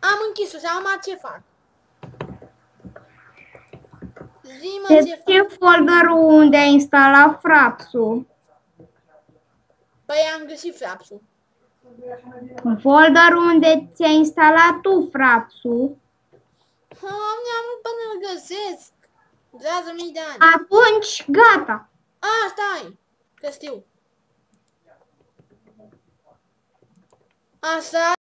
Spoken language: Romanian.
Am închis-o și acum ce fac? Zi-mă ce Ce fac. folderul unde ai instalat Frapsul? Păi am găsit Frapsul. Folderul unde ți-ai instalat tu Frapsul? Am până îl găsesc. Durează mii de ani. Atunci, gata. Stai, că știu. Așa.